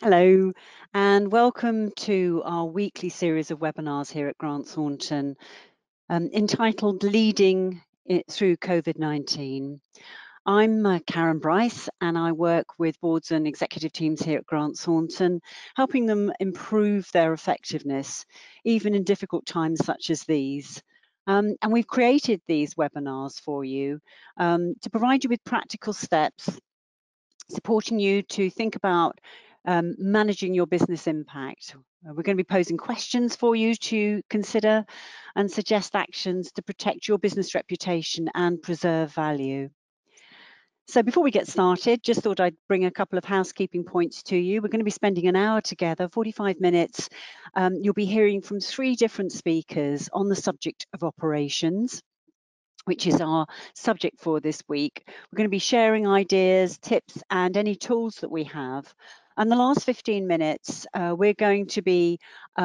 Hello, and welcome to our weekly series of webinars here at Grant Thornton, entitled Leading It Through COVID-19. I'm Karen Bryce, and I work with boards and executive teams here at Grant Thornton, helping them improve their effectiveness, even in difficult times such as these. And we've created these webinars for you to provide you with practical steps, supporting you to think about managing your business impact. We're going to be posing questions for you to consider and suggest actions to protect your business reputation and preserve value. So before we get started, just thought I'd bring a couple of housekeeping points to you. We're going to be spending an hour together, 45 minutes. You'll be hearing from 3 different speakers on the subject of operations, which is our subject for this week. We're going to be sharing ideas, tips, and any tools that we have. And the last 15 minutes, we're going to be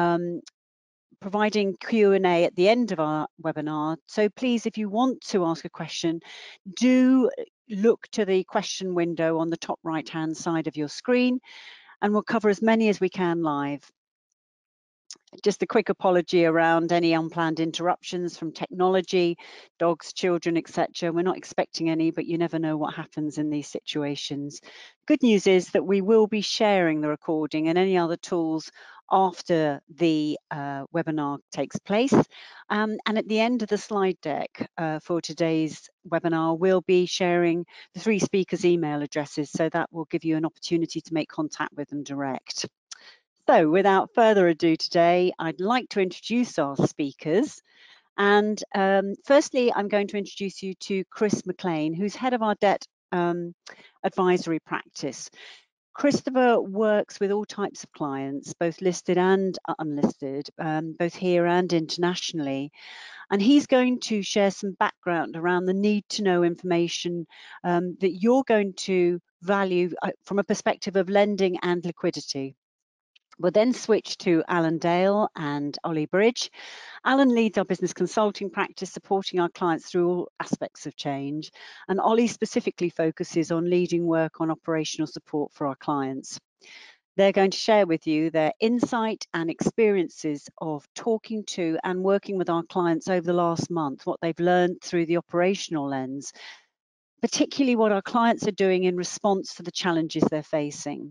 providing Q&A at the end of our webinar. So please, if you want to ask a question, do look to the question window on the top right-hand side of your screen, and we'll cover as many as we can live. Just a quick apology around any unplanned interruptions from technology, dogs, children, etc. We're not expecting any, but you never know what happens in these situations. Good news is that we will be sharing the recording and any other tools after the webinar takes place. And at the end of the slide deck for today's webinar, we'll be sharing the 3 speakers' email addresses, so that will give you an opportunity to make contact with them direct. So without further ado today, I'd like to introduce our speakers. And firstly, I'm going to introduce you to Chris McLean, who's head of our debt advisory practice. Christopher works with all types of clients, both listed and unlisted, both here and internationally. And he's going to share some background around the need to know information that you're going to value from a perspective of lending and liquidity. We'll then switch to Alan Dale and Ollie Bridge. Alan leads our business consulting practice, supporting our clients through all aspects of change. And Ollie specifically focuses on leading work on operational support for our clients. They're going to share with you their insight and experiences of talking to and working with our clients over the last month, what they've learned through the operational lens, particularly what our clients are doing in response to the challenges they're facing.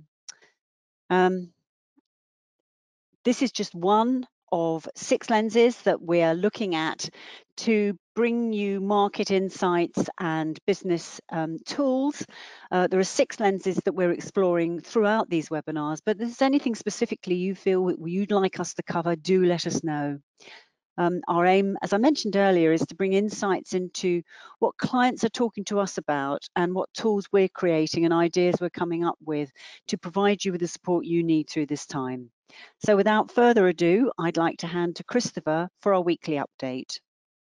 This is just one of 6 lenses that we are looking at to bring you market insights and business tools. There are 6 lenses that we're exploring throughout these webinars, but if there's anything specifically you feel you'd like us to cover, do let us know. Our aim, as I mentioned earlier, is to bring insights into what clients are talking to us about and what tools we're creating and ideas we're coming up with to provide you with the support you need through this time. So without further ado, I'd like to hand to Christopher for our weekly update.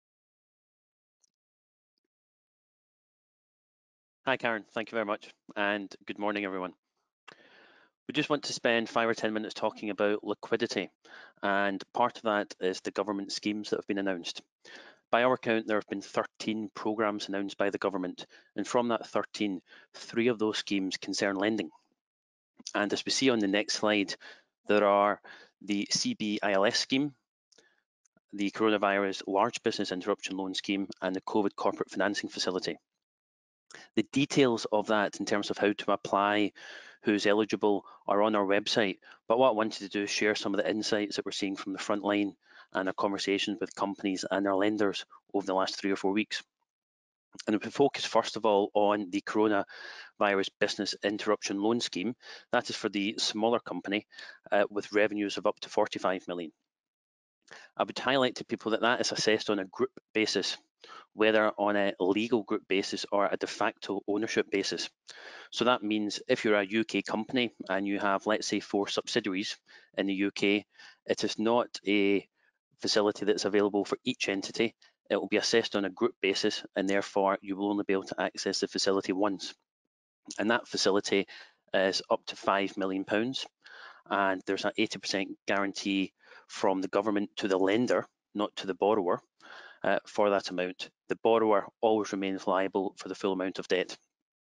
Hi Karen, thank you very much, and good morning everyone. We just want to spend 5 or 10 minutes talking about liquidity, and part of that is the government schemes that have been announced. By our count, there have been 13 programmes announced by the government, and from that 13, 3 of those schemes concern lending. And as we see on the next slide, there are the CBILS scheme, the Coronavirus Large Business Interruption Loan Scheme, and the COVID Corporate Financing Facility. The details of that in terms of how to apply, who's eligible, are on our website. But what I wanted to do is share some of the insights that we're seeing from the front line and our conversations with companies and our lenders over the last 3 or 4 weeks. And if we focus first of all on the Coronavirus Business Interruption Loan Scheme, that is for the smaller company with revenues of up to 45 million. I would highlight to people that that is assessed on a group basis, whether on a legal group basis or a de facto ownership basis. So that means if you're a UK company and you have, let's say, 4 subsidiaries in the UK, it is not a facility that's available for each entity. It will be assessed on a group basis, and therefore you will only be able to access the facility once. And that facility is up to £5 million, and there's an 80% guarantee from the government to the lender, not to the borrower, for that amount. The borrower always remains liable for the full amount of debt.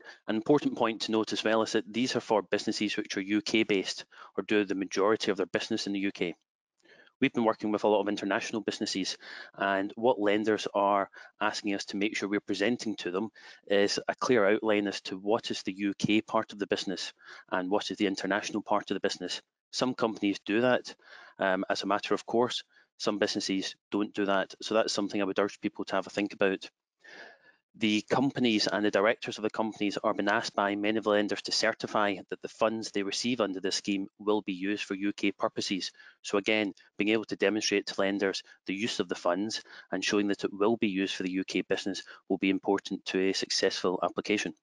An important point to note as well is that these are for businesses which are UK based or do the majority of their business in the UK. We've been working with a lot of international businesses, and what lenders are asking us to make sure we're presenting to them is a clear outline as to what is the UK part of the business and what is the international part of the business. Some companies do that as a matter of course. Some businesses don't do that. So that's something I would urge people to have a think about. The companies and the directors of the companies are being asked by many of the lenders to certify that the funds they receive under this scheme will be used for UK purposes. So again, being able to demonstrate to lenders the use of the funds and showing that it will be used for the UK business will be important to a successful application.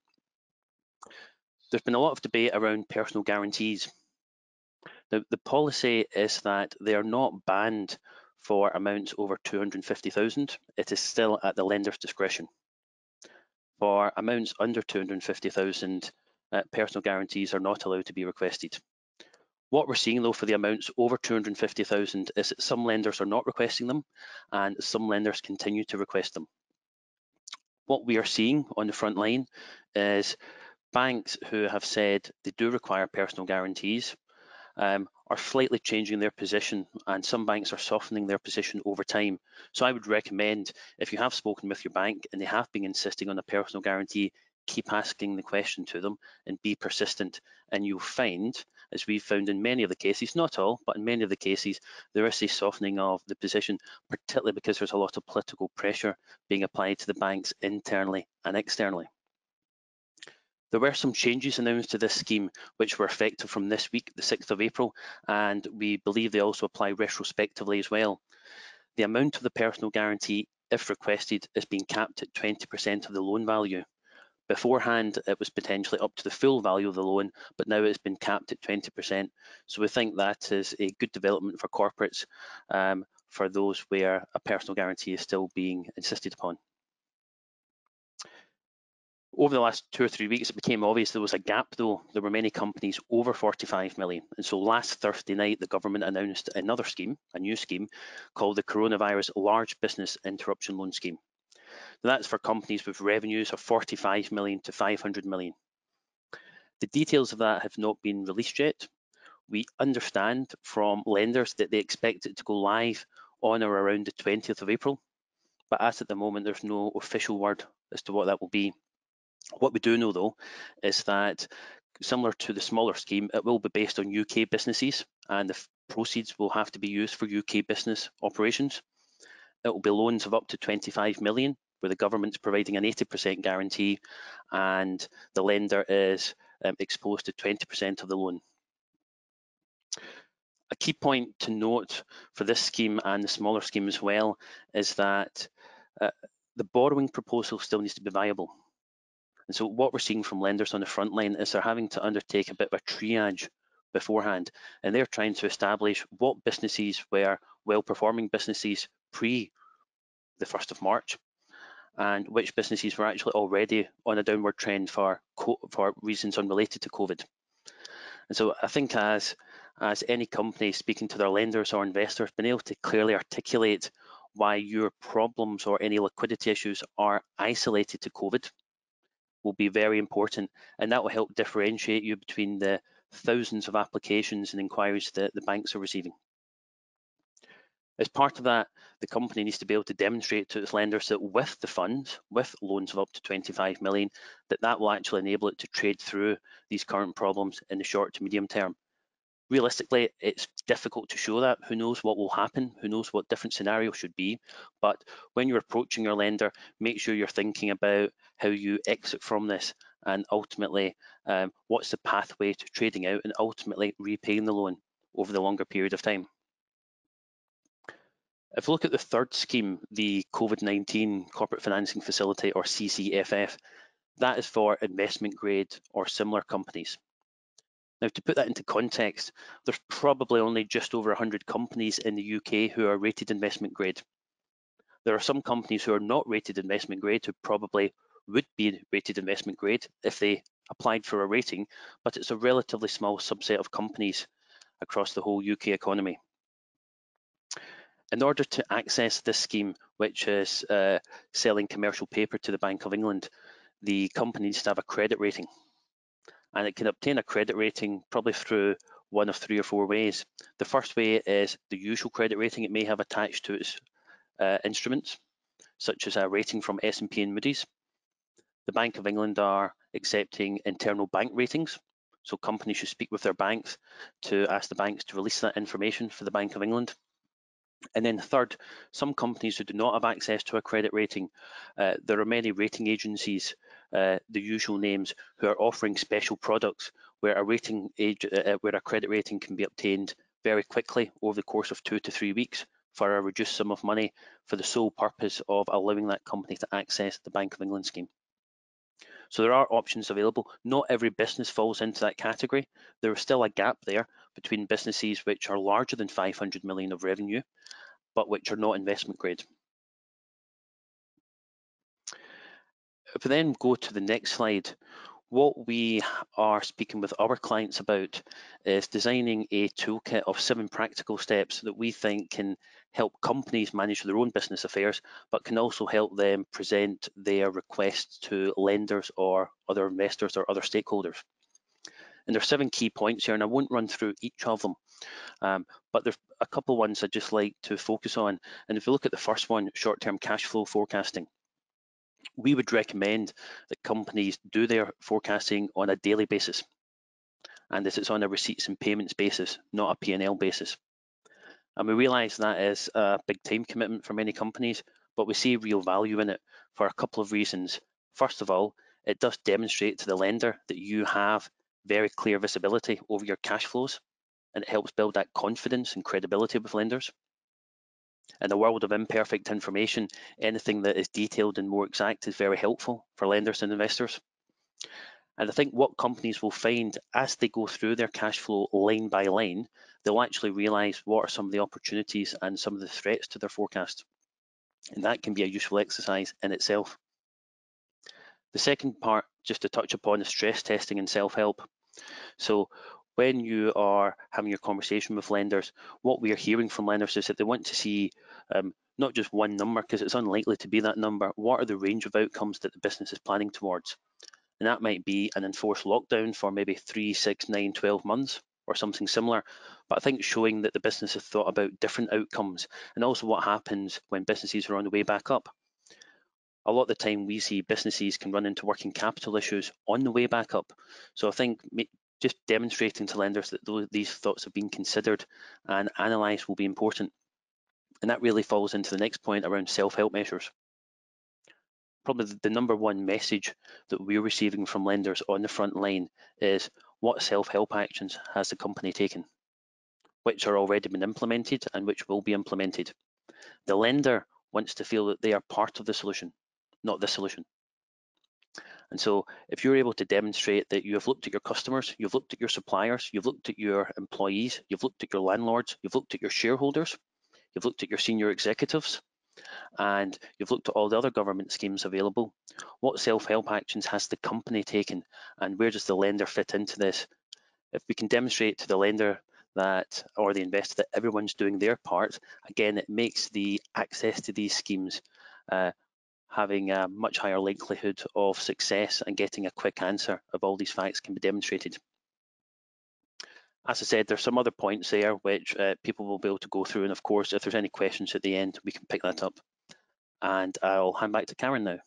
There's been a lot of debate around personal guarantees. Now, the policy is that they are not banned for amounts over 250,000. It is still at the lender's discretion. For amounts under 250,000, personal guarantees are not allowed to be requested. What we're seeing though for the amounts over 250,000 is that some lenders are not requesting them and some lenders continue to request them. What we are seeing on the front line is banks who have said they do require personal guarantees are slightly changing their position, and some banks are softening their position over time. So I would recommend, if you have spoken with your bank and they have been insisting on a personal guarantee, keep asking the question to them and be persistent, and you'll find, as we've found in many of the cases, not all, but in many of the cases, there is a softening of the position, particularly because there's a lot of political pressure being applied to the banks internally and externally. There were some changes announced to this scheme which were effective from this week, the 6th of April, and we believe they also apply retrospectively as well. The amount of the personal guarantee, if requested, is being capped at 20% of the loan value. Beforehand, it was potentially up to the full value of the loan, but now it's been capped at 20%. So we think that is a good development for corporates, for those where a personal guarantee is still being insisted upon. Over the last 2 or 3 weeks, it became obvious there was a gap though. There were many companies over 45 million. And so last Thursday night, the government announced another scheme, a new scheme, called the Coronavirus Large Business Interruption Loan Scheme. Now, that's for companies with revenues of 45 million to 500 million. The details of that have not been released yet. We understand from lenders that they expect it to go live on or around the 20th of April. But as at the moment, there's no official word as to what that will be. What we do know though is that, similar to the smaller scheme, it will be based on UK businesses and the proceeds will have to be used for UK business operations. It will be loans of up to 25 million where the government's providing an 80% guarantee and the lender is exposed to 20% of the loan. A key point to note for this scheme and the smaller scheme as well is that the borrowing proposal still needs to be viable. And so what we're seeing from lenders on the front line is they're having to undertake a bit of a triage beforehand, and they're trying to establish what businesses were well-performing businesses pre the 1st of March, and which businesses were actually already on a downward trend for reasons unrelated to COVID. And so I think as any company speaking to their lenders or investors, being able to clearly articulate why your problems or any liquidity issues are isolated to COVID will be very important, and that will help differentiate you between the thousands of applications and inquiries that the banks are receiving. As part of that, the company needs to be able to demonstrate to its lenders that with the funds, with loans of up to 25 million, that will actually enable it to trade through these current problems in the short to medium term. Realistically, it's difficult to show that. Who knows what will happen? Who knows what different scenarios should be? But when you're approaching your lender, make sure you're thinking about how you exit from this and ultimately what's the pathway to trading out and ultimately repaying the loan over the longer period of time. If we look at the third scheme, the COVID-19 Corporate Financing Facility, or CCFF, that is for investment grade or similar companies. Now, to put that into context, there's probably only just over 100 companies in the UK who are rated investment grade. There are some companies who are not rated investment grade who probably would be rated investment grade if they applied for a rating, but it's a relatively small subset of companies across the whole UK economy. In order to access this scheme, which is selling commercial paper to the Bank of England, the company needs to have a credit rating. And it can obtain a credit rating probably through one of 3 or 4 ways. The first way is the usual credit rating it may have attached to its instruments, such as a rating from S&P and Moody's. The Bank of England are accepting internal bank ratings, so companies should speak with their banks to ask the banks to release that information for the Bank of England. And then third, some companies who do not have access to a credit rating, there are many rating agencies, the usual names, who are offering special products where where a credit rating can be obtained very quickly over the course of 2 to 3 weeks for a reduced sum of money, for the sole purpose of allowing that company to access the Bank of England scheme. So there are options available. Not every business falls into that category. There is still a gap there between businesses which are larger than 500 million of revenue, but which are not investment grade. If we then go to the next slide, what we are speaking with our clients about is designing a toolkit of 7 practical steps that we think can help companies manage their own business affairs, but can also help them present their requests to lenders or other investors or other stakeholders. And there are 7 key points here, and I won't run through each of them, but there's a couple ones I'd just like to focus on. And if you look at the first one, short-term cash flow forecasting, we would recommend that companies do their forecasting on a daily basis, and this is on a receipts and payments basis, not a P&L basis. And we realise that is a big time commitment for many companies, but we see real value in it for a couple of reasons. First of all, it does demonstrate to the lender that you have very clear visibility over your cash flows, and it helps build that confidence and credibility with lenders. In a world of imperfect information, anything that is detailed and more exact is very helpful for lenders and investors. And I think what companies will find as they go through their cash flow line by line, they'll actually realise what are some of the opportunities and some of the threats to their forecast. And that can be a useful exercise in itself. The second part, just to touch upon, is stress testing and self-help. So when you are having your conversation with lenders, what we are hearing from lenders is that they want to see not just one number, because it's unlikely to be that number. What are the range of outcomes that the business is planning towards? And that might be an enforced lockdown for maybe 3, 6, 9, 12 months or something similar. But I think showing that the business has thought about different outcomes, and also what happens when businesses are on the way back up. A lot of the time we see businesses can run into working capital issues on the way back up. So I think just demonstrating to lenders that these thoughts have been considered and analysed will be important. And that really falls into the next point around self-help measures. Probably the number one message that we're receiving from lenders on the front line is, what self-help actions has the company taken, which are already been implemented and which will be implemented. The lender wants to feel that they are part of the solution, not the solution. And so if you're able to demonstrate that you have looked at your customers, you've looked at your suppliers, you've looked at your employees, you've looked at your landlords, you've looked at your shareholders, you've looked at your senior executives, and you've looked at all the other government schemes available, what self-help actions has the company taken, and where does the lender fit into this? If we can demonstrate to the lender that, or the investor, that everyone's doing their part, again, it makes the access to these schemes having a much higher likelihood of success and getting a quick answer if all these facts can be demonstrated. As I said, there's some other points there which people will be able to go through, and of course, if there's any questions at the end, we can pick that up. And I'll hand back to Karen now.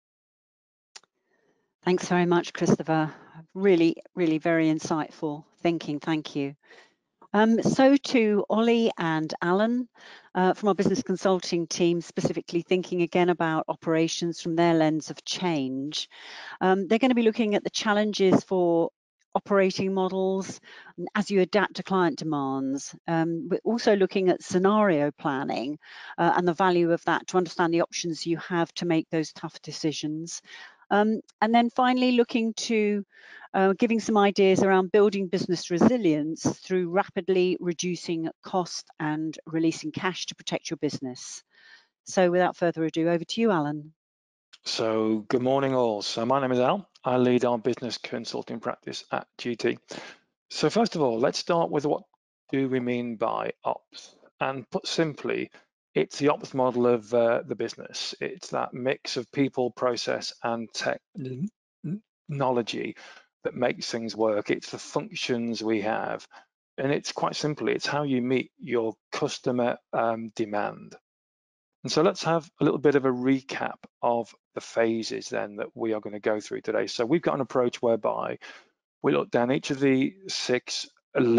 Thanks very much, Christopher. Really, really very insightful thinking. Thank you. So to Ollie and Alan from our business consulting team, specifically thinking again about operations from their lens of change. They're going to be looking at the challenges for operating models as you adapt to client demands. We're also looking at scenario planning and the value of that to understand the options you have to make those tough decisions. And then finally looking to giving some ideas around building business resilience through rapidly reducing cost and releasing cash to protect your business. So without further ado, over to you, Alan. So good morning all. So my name is Al. I lead our business consulting practice at GT. So first of all, let's start with what do we mean by ops? And put simply, it's the ops model of the business. It's that mix of people, process, and technology that makes things work. It's the functions we have. And it's quite simply, it's how you meet your customer demand. And so let's have a little bit of a recap of the phases then that we are going to go through today. So we've got an approach whereby we look down each of the 6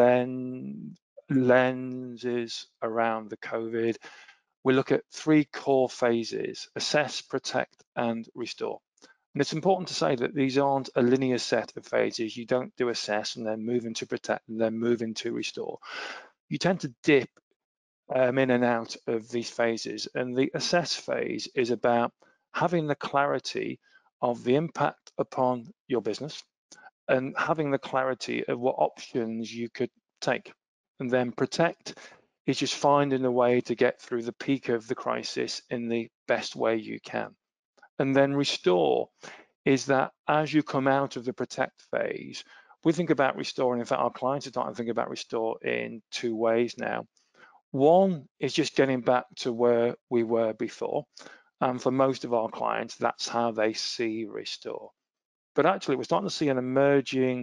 lenses around the COVID. We look at 3 core phases: assess, protect, and restore. And it's important to say that these aren't a linear set of phases. You don't do assess and then move into protect and then move into restore. You tend to dip in and out of these phases. And the assess phase is about having the clarity of the impact upon your business and having the clarity of what options you could take. And then protect is just finding a way to get through the peak of the crisis in the best way you can. And then restore is that as you come out of the protect phase, we think about restore, and in fact, our clients are starting to think about restore in 2 ways now. One is just getting back to where we were before. And for most of our clients, that's how they see restore. But actually, we're starting to see an emerging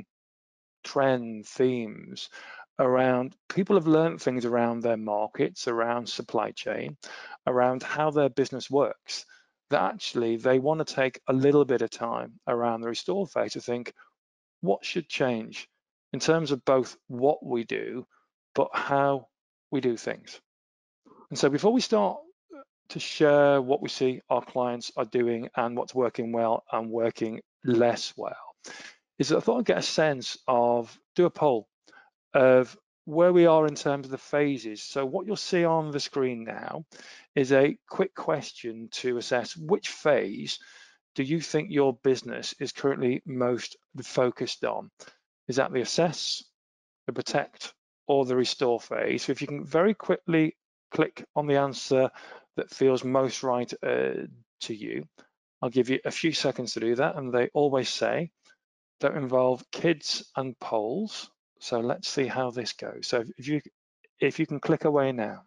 trend, themes around people have learned things around their markets, around supply chain, around how their business works, that actually they want to take a little bit of time around the restore phase to think, what should change in terms of both what we do, but how we do things. And so before we start to share what we see our clients are doing and what's working well and working less well, is that I thought I'd get a sense of, do a poll of where we are in terms of the phases. So what you'll see on the screen now is a quick question to assess which phase do you think your business is currently most focused on? Is that the assess, the protect, or the restore phase? So if you can very quickly click on the answer that feels most right to you, I'll give you a few seconds to do that. And they always say, don't involve kids and polls. So let's see how this goes. So if you can click away now,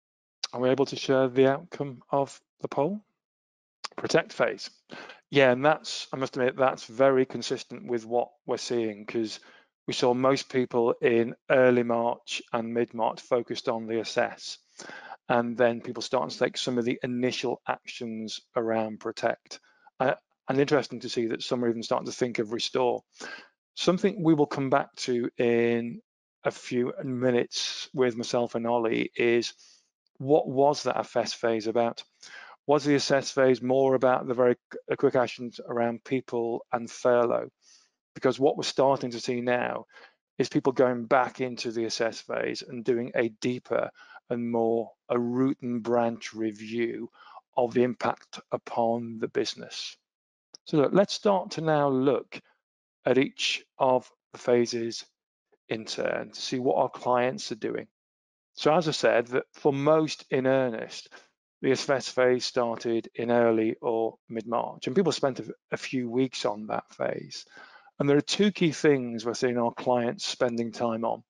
are we able to share the outcome of the poll? Protect phase. Yeah, and that's, I must admit, that's very consistent with what we're seeing, because we saw most people in early March and mid-March focused on the assess. And then people starting to take some of the initial actions around protect. And interesting to see that some are even starting to think of restore. Something we will come back to in a few minutes with myself and Ollie is, what was that assess phase about? Was the assess phase more about the very quick actions around people and furlough? Because what we're starting to see now is people going back into the assess phase and doing a deeper and more a root and branch review of the impact upon the business. So look, let's start to now look at each of the phases in turn to see what our clients are doing. So as I said, that for most in earnest, the assess phase started in early or mid-March, and people spent a few weeks on that phase. And there are 2 key things we're seeing our clients spending time on.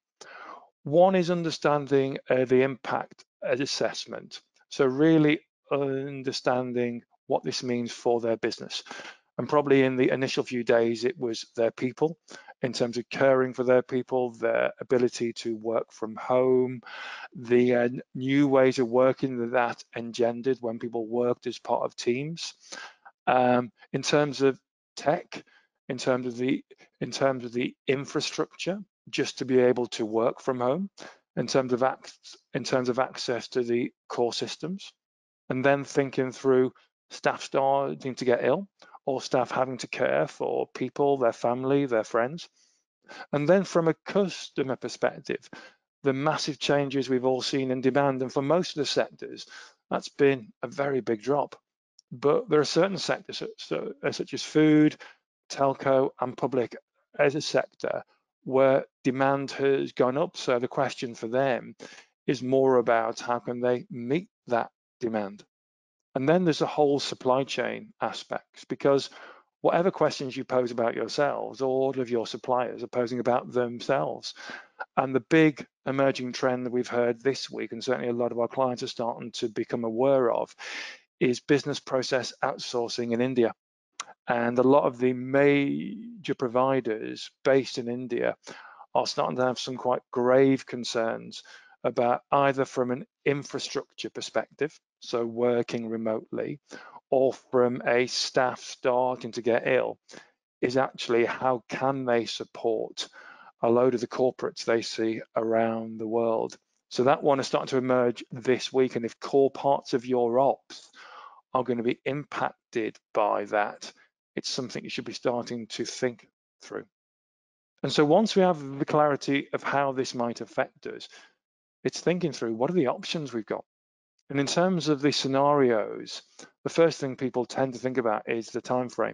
One is understanding the impact assessment. So really understanding what this means for their business. And probably in the initial few days, it was their people, in terms of caring for their people, their ability to work from home, the new ways of working that engendered when people worked as part of teams. In terms of tech, in terms of the infrastructure, just to be able to work from home, in terms of access to the core systems, and then thinking through staff starting to get ill, or staff having to care for people, their family, their friends. And then from a customer perspective, the massive changes we've all seen in demand, and for most of the sectors, that's been a very big drop. But there are certain sectors, such as food, telco, and public as a sector, where demand has gone up. So the question for them is more about how can they meet that demand. And then there's the whole supply chain aspects, because whatever questions you pose about yourselves, all of your suppliers are posing about themselves. And the big emerging trend that we've heard this week, and certainly a lot of our clients are starting to become aware of, is business process outsourcing in India. And a lot of the major providers based in India are starting to have some quite grave concerns about either from an infrastructure perspective, so working remotely, or from a staff starting to get ill, is actually how can they support a load of the corporates they see around the world. So that one is starting to emerge this week, and if core parts of your ops are going to be impacted by that, it's something you should be starting to think through. And so once we have the clarity of how this might affect us, it's thinking through what are the options we've got. And in terms of the scenarios, the first thing people tend to think about is the time frame.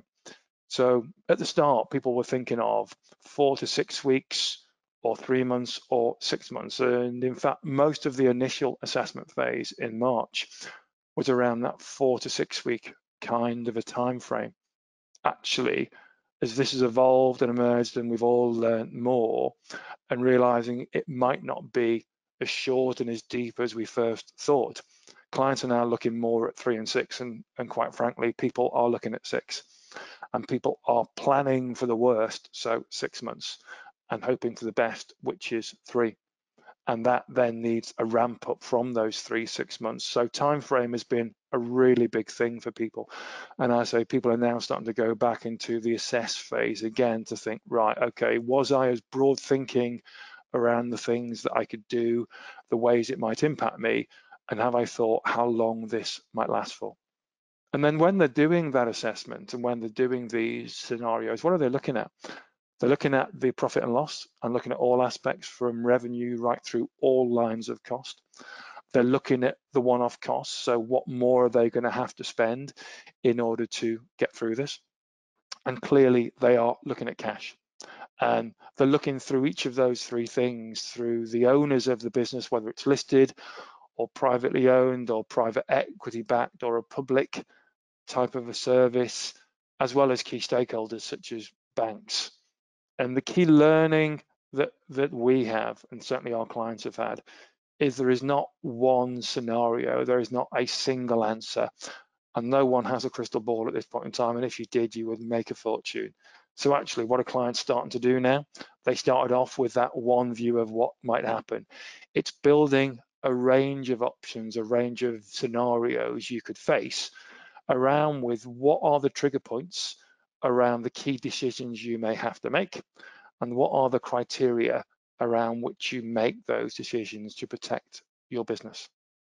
So at the start, people were thinking of 4 to 6 weeks, or 3 months, or 6 months. And in fact, most of the initial assessment phase in March was around that 4 to 6 week kind of a time frame. Actually, as this has evolved and emerged and we've all learned more and realizing it might not be as short and as deep as we first thought, clients are now looking more at 3 and 6, and quite frankly, people are looking at 6, and people are planning for the worst, so 6 months, and hoping for the best, which is 3. And that then needs a ramp up from those 3-6 months. So time frame has been a really big thing for people. And I say people are now starting to go back into the assess phase again to think, right, okay, was I as broad thinking around the things that I could do, the ways it might impact me, and have I thought how long this might last for? And then when they're doing that assessment and when they're doing these scenarios, what are they looking at? They're looking at the profit and loss and looking at all aspects from revenue right through all lines of cost. They're looking at the one-off costs. So what more are they going to have to spend in order to get through this? And clearly they are looking at cash. And they're looking through each of those 3 things through the owners of the business, whether it's listed or privately owned or private equity backed or a public type of a service, as well as key stakeholders such as banks. And the key learning that we have, and certainly our clients have had, is there is not one scenario, there is not a single answer, and no one has a crystal ball at this point in time, and if you did, you would make a fortune. So actually, what are clients starting to do now? They started off with that one view of what might happen. It's building a range of options, a range of scenarios you could face around with what are the trigger points around the key decisions you may have to make, and what are the criteria around which you make those decisions to protect your business.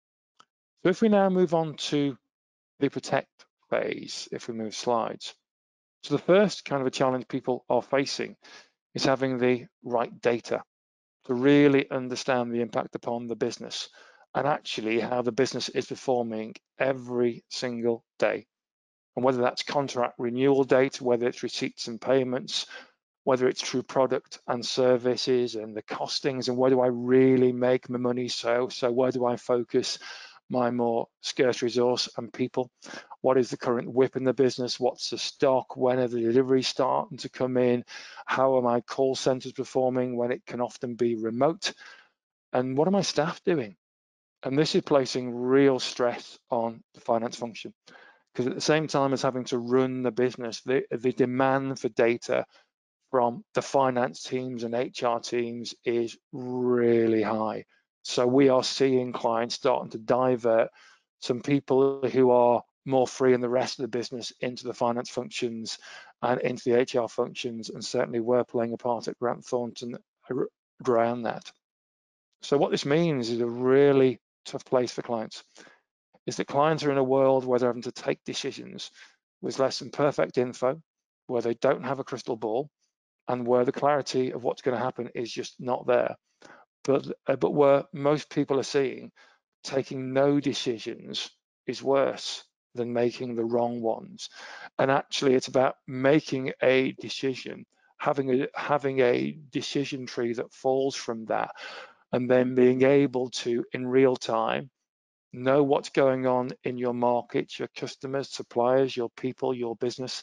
So if we now move on to the protect phase, if we move slides. So the first kind of a challenge people are facing is having the right data to really understand the impact upon the business and actually how the business is performing every single day. And whether that's contract renewal date, whether it's receipts and payments, whether it's true product and services and the costings, and where do I really make my money, so where do I focus my more scarce resource and people? What is the current WIP in the business? What's the stock? When are the deliveries starting to come in? How are my call centers performing when it can often be remote? And what are my staff doing? And this is placing real stress on the finance function, because at the same time as having to run the business, the demand for data from the finance teams and HR teams is really high. So we are seeing clients starting to divert some people who are more free in the rest of the business into the finance functions and into the HR functions, and certainly we're playing a part at Grant Thornton around that. So what this means is a really tough place for clients, is that clients are in a world where they're having to take decisions with less than perfect info, where they don't have a crystal ball, and where the clarity of what's going to happen is just not there. But where most people are seeing taking no decisions is worse than making the wrong ones. And actually, it's about making a decision, having a decision tree that falls from that, and then being able to, in real time, know what's going on in your market, your customers, suppliers, your people, your business,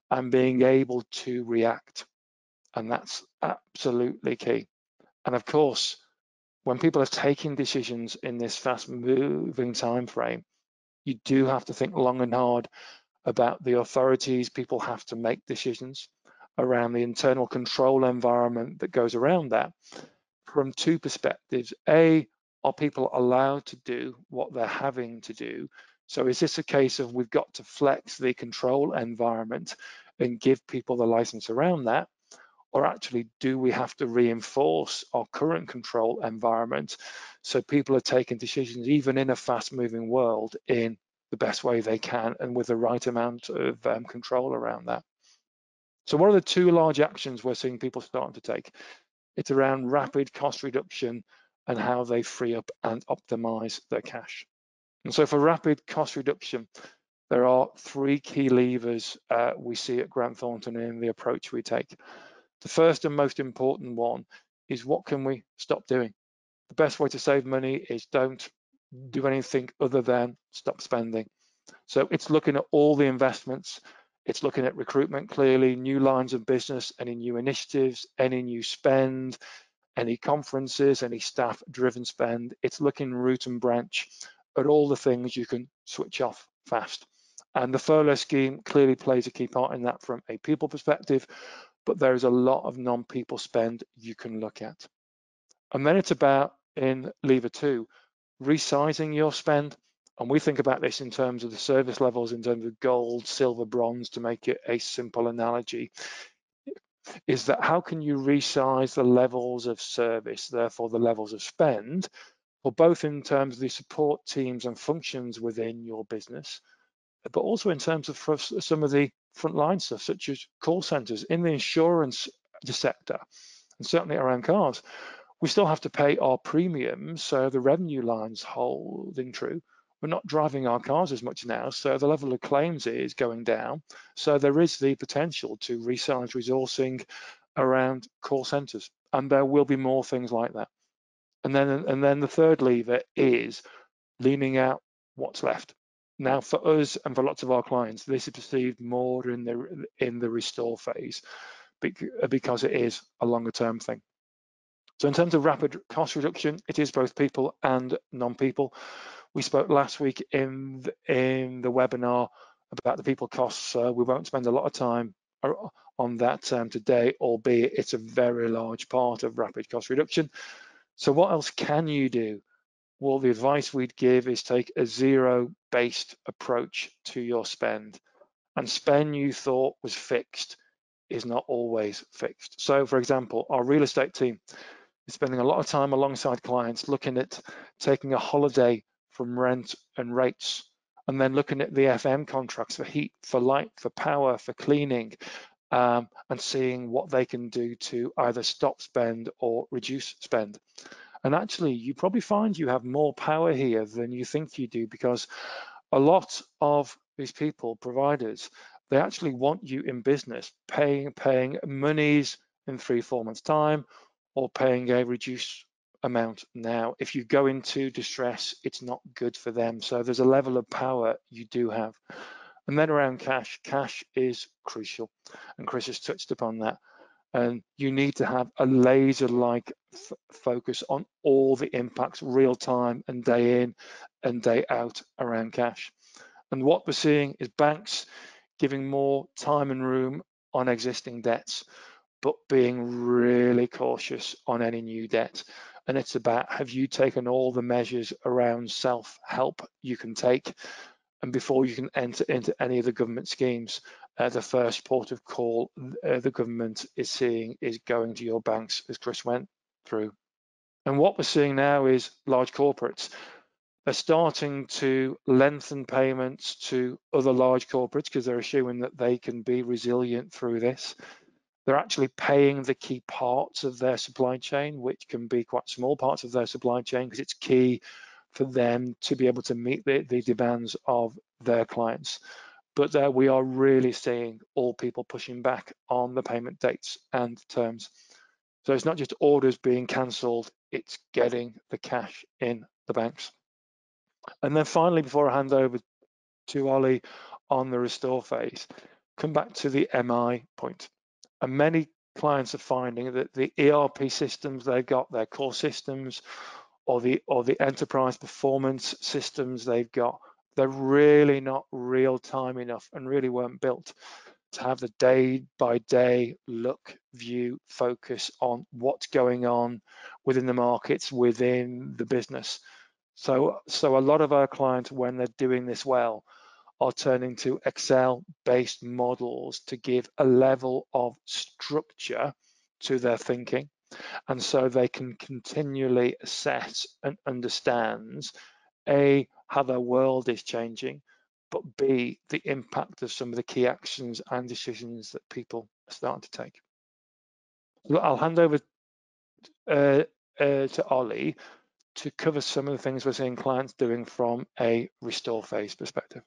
and being able to react. And that's absolutely key. And of course, when people are taking decisions in this fast moving time frame, you do have to think long and hard about the authorities. People have to make decisions around the internal control environment that goes around that from two perspectives. A, are people allowed to do what they're having to do? So is this a case of we've got to flex the control environment and give people the license around that? Or actually, do we have to reinforce our current control environment so people are taking decisions, even in a fast-moving world, in the best way they can and with the right amount of control around that? So what are the two large actions we're seeing people starting to take? It's around rapid cost reduction and how they free up and optimize their cash. And so for rapid cost reduction, there are three key levers we see at Grant Thornton in the approach we take. The first and most important one is, what can we stop doing? The best way to save money is don't do anything other than stop spending. So it's looking at all the investments. It's looking at recruitment, clearly, new lines of business, any new initiatives, any new spend, any conferences, any staff-driven spend. It's looking root and branch at all the things you can switch off fast. And the furlough scheme clearly plays a key part in that from a people perspective, but there is a lot of non-people spend you can look at. And then it's about, in lever two, resizing your spend. And we think about this in terms of the service levels, in terms of gold, silver, bronze, to make it a simple analogy, is that how can you resize the levels of service, therefore the levels of spend, well, both in terms of the support teams and functions within your business, but also in terms of some of the frontline stuff, such as call centers in the insurance sector, and certainly around cars. We still have to pay our premiums, so the revenue line's holding true. We're not driving our cars as much now, so the level of claims is going down. So there is the potential to resize resourcing around call centers, and there will be more things like that. And then the third lever is leaning out what's left. Now, for us and for lots of our clients, this is perceived more in the restore phase because it is a longer term thing. So in terms of rapid cost reduction, it is both people and non-people. We spoke last week in the webinar about the people costs. We won't spend a lot of time on that today, albeit it's a very large part of rapid cost reduction. So what else can you do? Well, the advice we'd give is take a zero-based approach to your spend. And spend you thought was fixed is not always fixed. So for example, our real estate team is spending a lot of time alongside clients looking at taking a holiday from rent and rates, and then looking at the FM contracts for heat, for light, for power, for cleaning, and seeing what they can do to either stop spend or reduce spend. And actually, you probably find you have more power here than you think you do, because a lot of these people, providers, they actually want you in business, paying monies in 3-4 months' time, or paying a reduced amount now. If you go into distress, it's not good for them. So there's a level of power you do have. And then around cash is crucial, and Chris has touched upon that. And you need to have a laser-like focus on all the impacts real time and day in and day out around cash. And what we're seeing is banks giving more time and room on existing debts, but being really cautious on any new debt. And it's about, have you taken all the measures around self-help you can take? And before you can enter into any of the government schemes, the first port of call the government is seeing is going to your banks, as Chris went through. And what we're seeing now is large corporates. They're starting to lengthen payments to other large corporates because they're assuming that they can be resilient through this. They're actually paying the key parts of their supply chain, which can be quite small parts of their supply chain, because it's key for them to be able to meet the demands of their clients. But we are really seeing all people pushing back on the payment dates and terms. So it's not just orders being cancelled, it's getting the cash in the banks. And then finally, before I hand over to Ollie on the restore phase, come back to the MI point. And many clients are finding that the ERP systems they've got, their core systems, or the enterprise performance systems they've got, they're really not real time enough and really weren't built to have the day-by-day look, view, focus on what's going on within the markets, within the business. So a lot of our clients, when they're doing this well, are turning to Excel-based models to give a level of structure to their thinking. And so they can continually assess and understand, A, how their world is changing, but B, the impact of some of the key actions and decisions that people are starting to take. I'll hand over to Ollie to cover some of the things we're seeing clients doing from a restore phase perspective.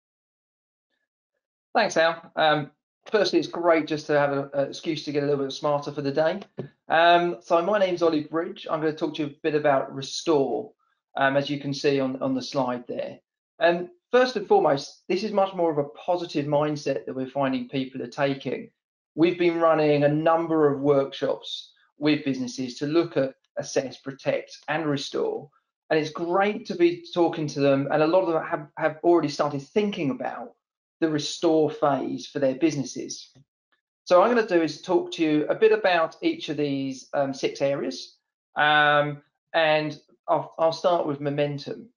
Thanks, Al. Firstly, it's great just to have an excuse to get a little bit smarter for the day. So my name's Ollie Bridge. I'm going to talk to you a bit about restore, as you can see on the slide there. First and foremost, this is much more of a positive mindset that we're finding people are taking. We've been running a number of workshops with businesses to look at assess, protect, and restore. And it's great to be talking to them, and a lot of them have already started thinking about the restore phase for their businesses. So what I'm going to do is talk to you a bit about each of these 6 areas, and I'll start with momentum.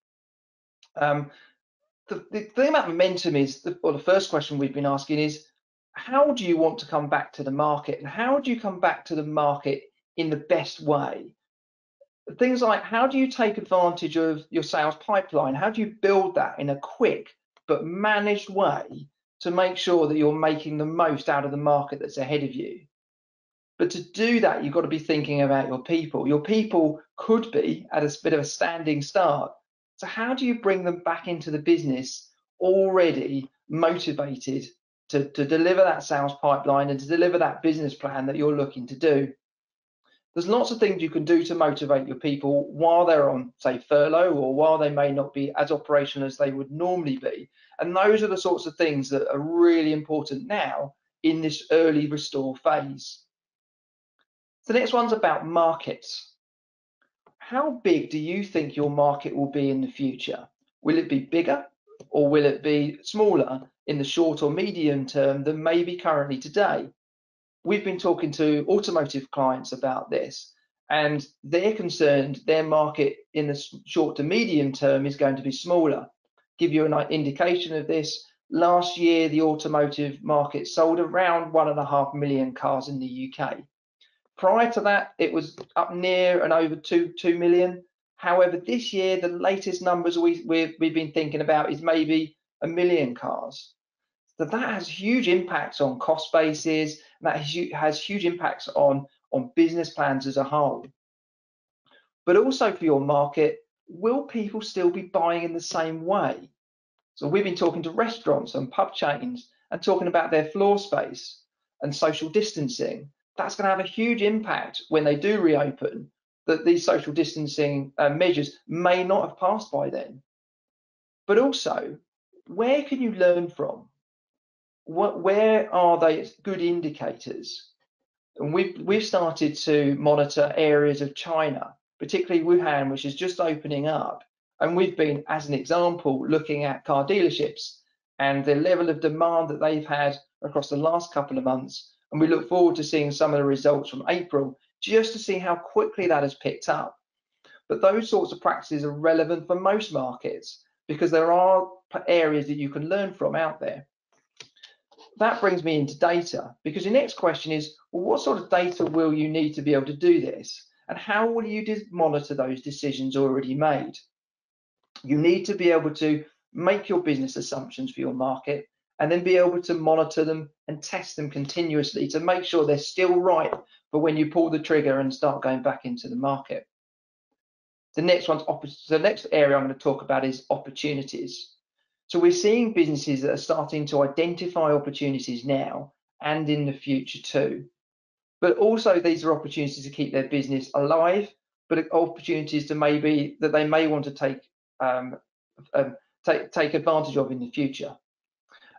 The thing about momentum is, the first question we've been asking is, how do you want to come back to the market, and how do you come back to the market in the best way? Things like, how do you take advantage of your sales pipeline? How do you build that in a quick but managed way to make sure that you're making the most out of the market that's ahead of you? But to do that, you've got to be thinking about your people. Your people could be at a bit of a standing start. So how do you bring them back into the business already motivated to deliver that sales pipeline and to deliver that business plan that you're looking to do? There's lots of things you can do to motivate your people while they're on, say, furlough, or while they may not be as operational as they would normally be. And those are the sorts of things that are really important now in this early restore phase. The next one's about markets. How big do you think your market will be in the future? Will it be bigger, or will it be smaller in the short or medium term than maybe currently today? We've been talking to automotive clients about this, and they're concerned their market in the short to medium term is going to be smaller. Give you an indication of this, last year the automotive market sold around 1.5 million cars in the UK. Prior to that, it was up near and over 2 million. However, this year, the latest numbers we've been thinking about is maybe 1 million cars. So that has huge impacts on cost bases, that has huge impacts on business plans as a whole. But also for your market, will people still be buying in the same way? So we've been talking to restaurants and pub chains and talking about their floor space and social distancing. That's going to have a huge impact when they do reopen, that these social distancing measures may not have passed by then. But also, where can you learn from? Where are they good indicators? And we've started to monitor areas of China, particularly Wuhan, which is just opening up. And we've been, as an example, looking at car dealerships and the level of demand that they've had across the last couple of months. And we look forward to seeing some of the results from April, just to see how quickly that has picked up. But those sorts of practices are relevant for most markets, because there are areas that you can learn from out there. That brings me into data, because the next question is, well, what sort of data will you need to be able to do this? And how will you monitor those decisions already made? You need to be able to make your business assumptions for your market, and then be able to monitor them and test them continuously to make sure they're still right for when you pull the trigger and start going back into the market. The next area I'm going to talk about is opportunities. So we're seeing businesses that are starting to identify opportunities now and in the future too. But also, these are opportunities to keep their business alive, but opportunities to that they may want to take advantage of in the future.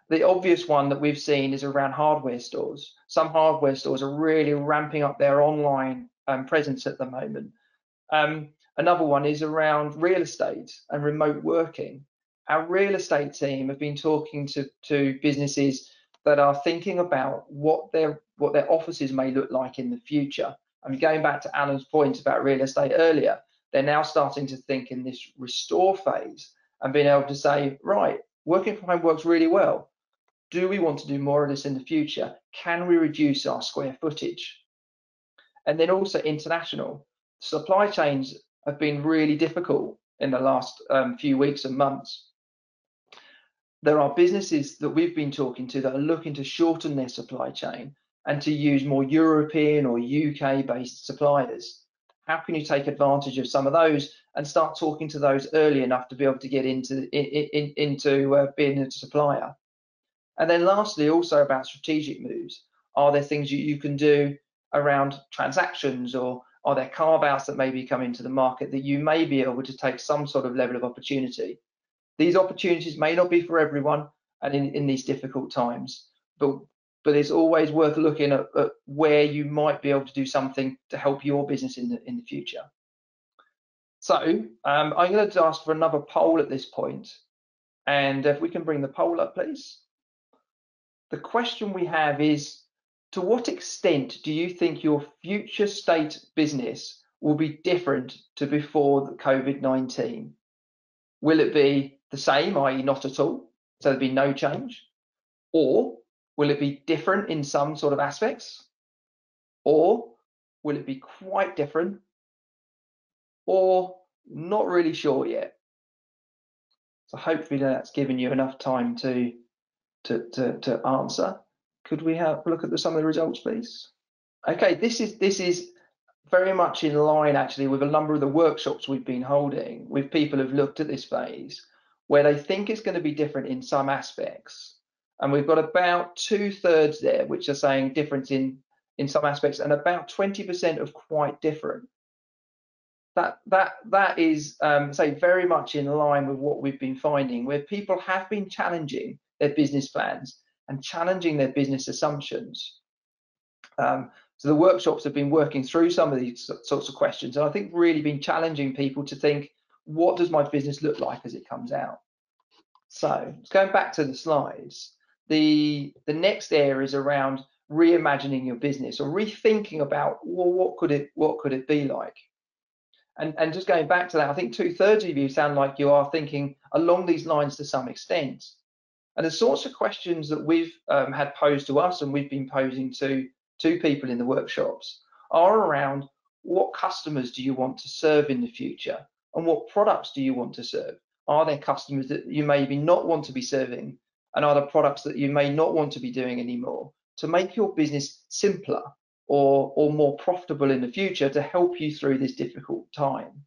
the obvious one that we've seen is around hardware stores. Some hardware stores are really ramping up their online presence at the moment. Another one is around real estate and remote working. Our real estate team have been talking to businesses that are thinking about what their offices may look like in the future. I mean, going back to Alan's point about real estate earlier, they're now starting to think in this restore phase and being able to say, right, working from home works really well. Do we want to do more of this in the future? Can we reduce our square footage? And then also international. Supply chains have been really difficult in the last few weeks and months. There are businesses that we've been talking to that are looking to shorten their supply chain and to use more European or UK-based suppliers. How can you take advantage of some of those and start talking to those early enough to be able to get into being a supplier? And then lastly, also about strategic moves. Are there things you can do around transactions, or are there carve-outs that may be coming to the market that you may be able to take some sort of level of opportunity? These opportunities may not be for everyone and in these difficult times, but it's always worth looking at where you might be able to do something to help your business in the future. So I'm going to ask for another poll at this point, and if we can bring the poll up, please. The question we have is, to what extent do you think your future state business will be different to before the COVID-19? Will it be the same, i.e. not at all, so there'll be no change? Or will it be different in some sort of aspects? Or will it be quite different? Or not really sure yet? So hopefully that's given you enough time to answer. Could we have a look at some of the results, please? Okay, this is very much in line actually with a number of the workshops we've been holding with people who've looked at this phase, where they think it's going to be different in some aspects. And we've got about 2/3 there which are saying different in some aspects, and about 20% of quite different. That is say very much in line with what we've been finding, where people have been challenging their business plans and challenging their business assumptions. So the workshops have been working through some of these sorts of questions, and I think really been challenging people to think, what does my business look like as it comes out? So going back to the slides, the next area is around reimagining your business or rethinking about, well, what could it be like? And just going back to that, I think 2/3 of you sound like you are thinking along these lines to some extent. And the sorts of questions that we've had posed to us and we've been posing to people in the workshops are around, what customers do you want to serve in the future, and what products do you want to serve? Are there customers that you maybe not want to be serving, and are there products that you may not want to be doing anymore, to make your business simpler or more profitable in the future to help you through this difficult time?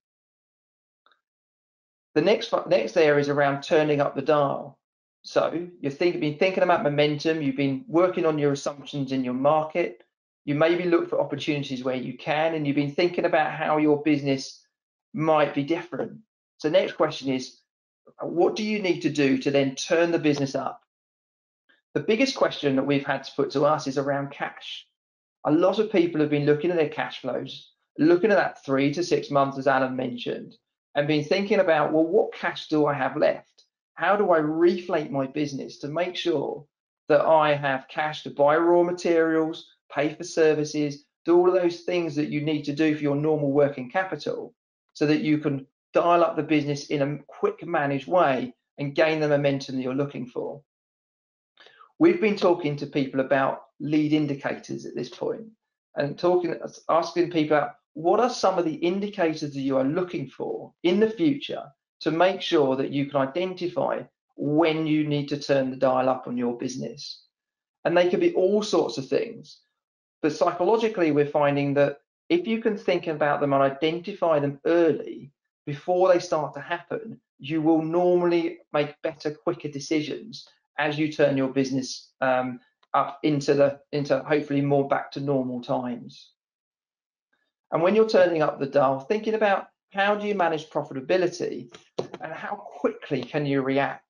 The next area is around turning up the dial. So you've been thinking about momentum, you've been working on your assumptions in your market, you maybe look for opportunities where you can, and you've been thinking about how your business might be different. So next question is, what do you need to do to then turn the business up? The biggest question that we've had to put to us is around cash. A lot of people have been looking at their cash flows, looking at that 3 to 6 months, as Alan mentioned, and been thinking about, well, what cash do I have left? How do I reflate my business to make sure that I have cash to buy raw materials, pay for services, do all of those things that you need to do for your normal working capital, so that you can dial up the business in a quick managed way and gain the momentum that you're looking for? We've been talking to people about lead indicators at this point, and asking people about, what are some of the indicators that you are looking for in the future to make sure that you can identify when you need to turn the dial up on your business? And they could be all sorts of things, but psychologically we're finding that if you can think about them and identify them early before they start to happen, you will normally make better, quicker decisions as you turn your business up into hopefully more back to normal times. And when you're turning up the dial, thinking about, how do you manage profitability, and how quickly can you react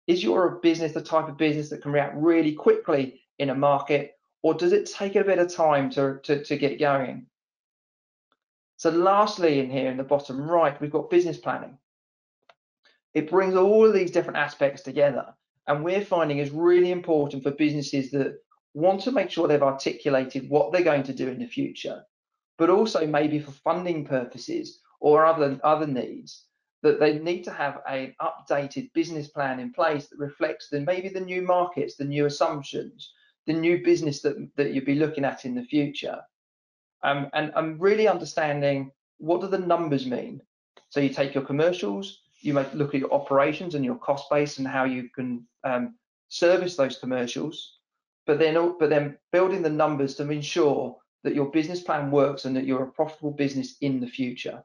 Is your business the type of business that can react really quickly in a market, or does it take a bit of time to get going? So lastly, in here in the bottom right, we've got business planning. It brings all of these different aspects together, and we're finding is really important for businesses that want to make sure they've articulated what they're going to do in the future, but also maybe for funding purposes or other needs, that they need to have an updated business plan in place that reflects maybe the new markets, the new assumptions, the new business that you'll be looking at in the future. And really understanding, what do the numbers mean? So you take your commercials, you might look at your operations and your cost base and how you can service those commercials, but then building the numbers to ensure that your business plan works and that you're a profitable business in the future.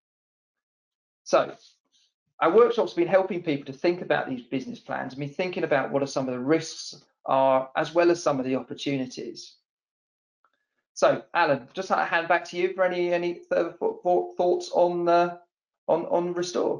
So our workshop's been helping people to think about these business plans, and be thinking about what are some of the risks are, as well as some of the opportunities. So, Alan, just like to hand back to you for any further thoughts on Restore.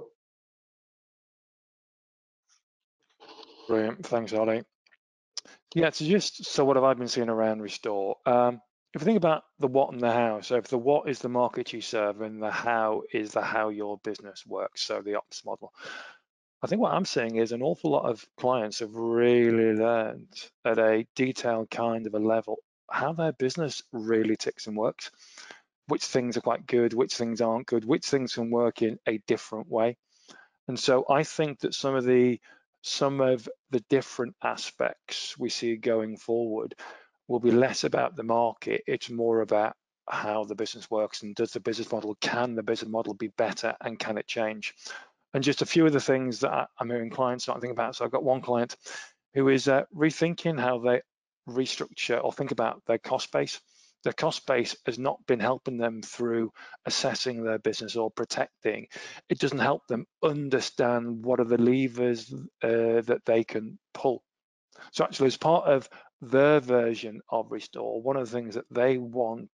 Brilliant, thanks, Ollie. Yeah, so what have I been seeing around Restore? If you think about the what and the how, so if the what is the market you serve and the how is the how your business works, so the ops model. I think what I'm seeing is an awful lot of clients have really learned at a detailed kind of a level how their business really ticks and works, which things are quite good, which things aren't good, which things can work in a different way. And so I think that some of the different aspects we see going forward will be less about the market. It's more about how the business works, and can the business model be better, and can it change? And just a few of the things that I'm hearing clients start thinking about. So I've got one client who is rethinking how they restructure or think about their cost base. Their cost base has not been helping them through assessing their business or protecting. It doesn't help them understand what are the levers that they can pull. So actually, as part of their version of Restore, one of the things that they want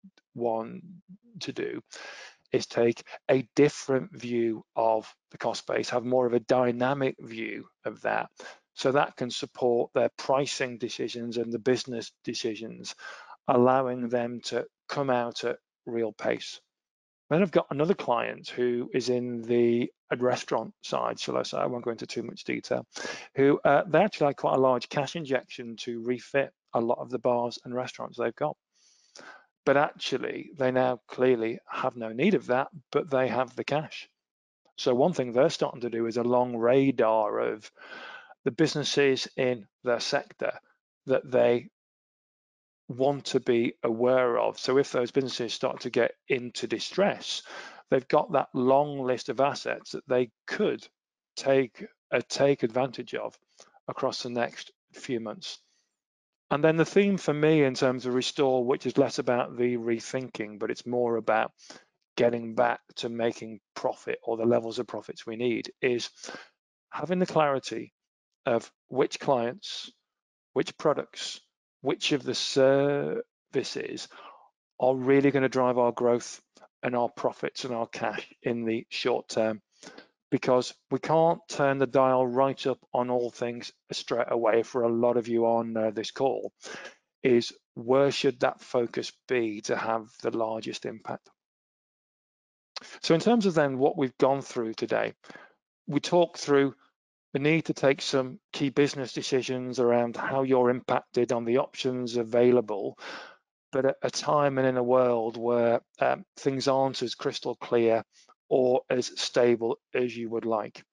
to do is take a different view of the cost base, have more of a dynamic view of that, so that can support their pricing decisions and the business decisions, allowing them to come out at real pace. Then I've got another client who is in the restaurant side, shall I say, I won't go into too much detail, who they actually had quite a large cash injection to refit a lot of the bars and restaurants they've got. But actually, they now clearly have no need of that, but they have the cash. So one thing they're starting to do is a long radar of the businesses in their sector that they want to be aware of. So if those businesses start to get into distress, they've got that long list of assets that they could take advantage of across the next few months. And then the theme for me in terms of Restore, which is less about the rethinking, but it's more about getting back to making profit, or the levels of profits we need, is having the clarity of which clients, which products, which of the services are really going to drive our growth and our profits and our cash in the short term. Because we can't turn the dial right up on all things straight away. For a lot of you on this call, is where should that focus be to have the largest impact? So in terms of then what we've gone through today, we talked through the need to take some key business decisions around how you're impacted on the options available, but at a time and in a world where things aren't as crystal clear or as stable as you would like.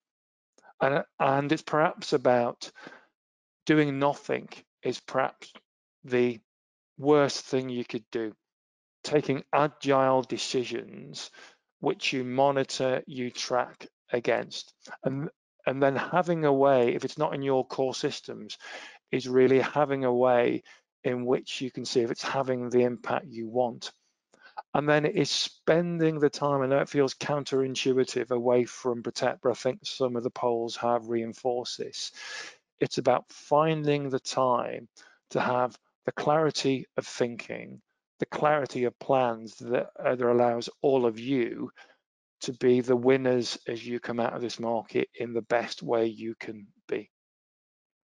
And it's perhaps about doing nothing is perhaps the worst thing you could do. Taking agile decisions which you monitor, you track against. And then having a way, if it's not in your core systems, is really having a way in which you can see if it's having the impact you want. And then it is spending the time, I know it feels counterintuitive away from Protect, but I think some of the polls have reinforced this. It's about finding the time to have the clarity of thinking, the clarity of plans that allows all of you to be the winners as you come out of this market in the best way you can be.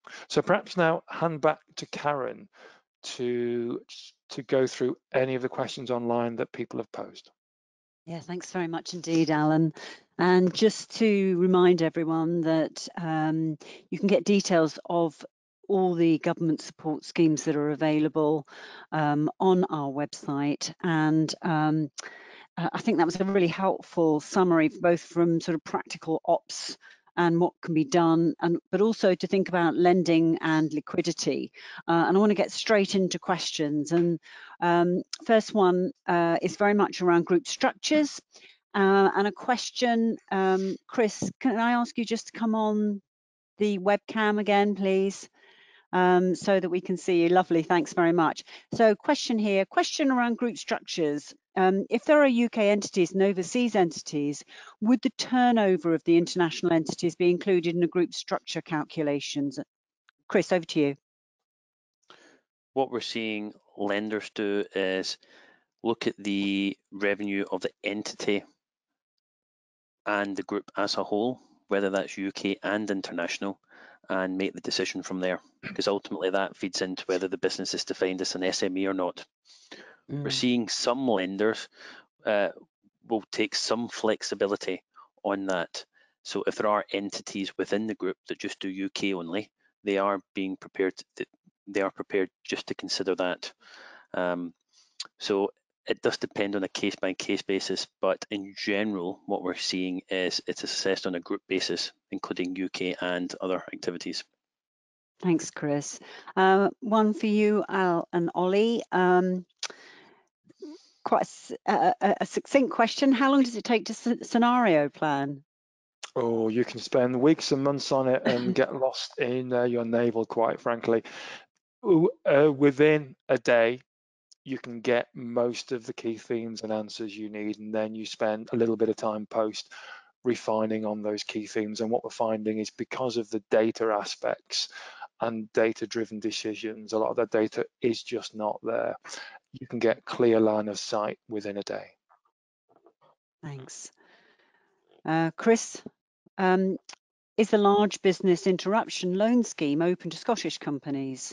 So perhaps now hand back to Karen to go through any of the questions online that people have posed. Yeah, thanks very much indeed, Alan. And just to remind everyone that you can get details of all the government support schemes that are available on our website. And I think that was a really helpful summary, both from sort of practical ops and what can be done, but also to think about lending and liquidity. And I want to get straight into questions. And first one is very much around group structures. And a question, Chris, can I ask you just to come on the webcam again, please? So that we can see you. Lovely, thanks very much. So question here, question around group structures. If there are UK entities and overseas entities, would the turnover of the international entities be included in the group structure calculations? Chris, over to you. What we're seeing lenders do is look at the revenue of the entity and the group as a whole, whether that's UK and international, and make the decision from there, because ultimately that feeds into whether the business is defined as an SME or not. We're seeing some lenders will take some flexibility on that. So if there are entities within the group that just do UK only, they are prepared just to consider that. So it does depend on a case-by-case basis, but in general, what we're seeing is it's assessed on a group basis, including UK and other activities. Thanks, Chris. One for you, Al and Ollie. Quite a succinct question. How long does it take to scenario plan? Oh, you can spend weeks and months on it and get lost in your navel, quite frankly. Within a day, you can get most of the key themes and answers you need, and then you spend a little bit of time post refining on those key themes. And what we're finding is, because of the data aspects and data-driven decisions, a lot of that data is just not there. You can get clear line of sight within a day. Thanks. Chris, is the large business interruption loan scheme open to Scottish companies?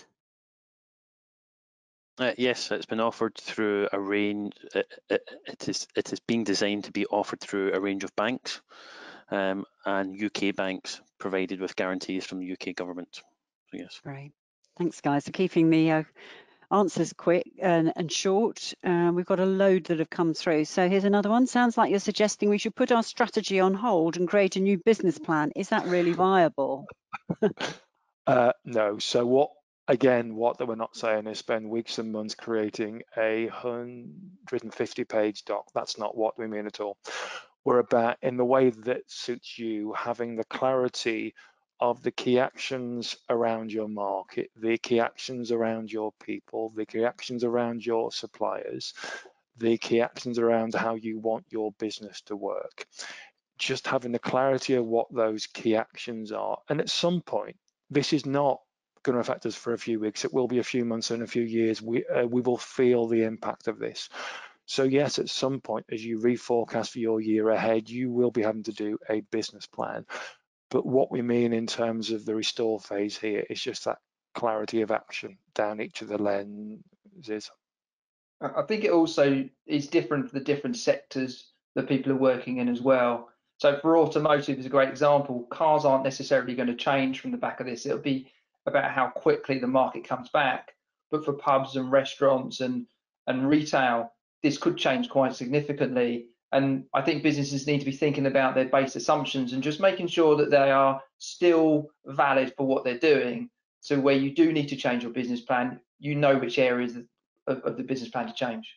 Yes, it's been offered through a range. It is being designed to be offered through a range of banks and UK banks provided with guarantees from the UK government. So yes. Great. Thanks, guys, for keeping the answers quick and short. We've got a load that have come through. So here's another one. Sounds like you're suggesting we should put our strategy on hold and create a new business plan. Is that really viable? No. So what we're not saying is spend weeks and months creating a 150-page doc. That's not what we mean at all. We're about, in the way that suits you, having the clarity of the key actions around your market, the key actions around your people, the key actions around your suppliers, the key actions around how you want your business to work. Just having the clarity of what those key actions are. And at some point, this is not going to affect us for a few weeks. It will be a few months and a few years. We will feel the impact of this. So yes, at some point, as you reforecast for your year ahead, you will be having to do a business plan. But what we mean in terms of the restore phase here is just that clarity of action down each of the lenses. I think it also is different for the different sectors that people are working in as well. So for automotive is a great example. Cars aren't necessarily going to change from the back of this. It'll be about how quickly the market comes back. But for pubs and restaurants and retail, this could change quite significantly. And I think businesses need to be thinking about their base assumptions and just making sure that they are still valid for what they're doing. So where you do need to change your business plan, you know which areas of the business plan to change.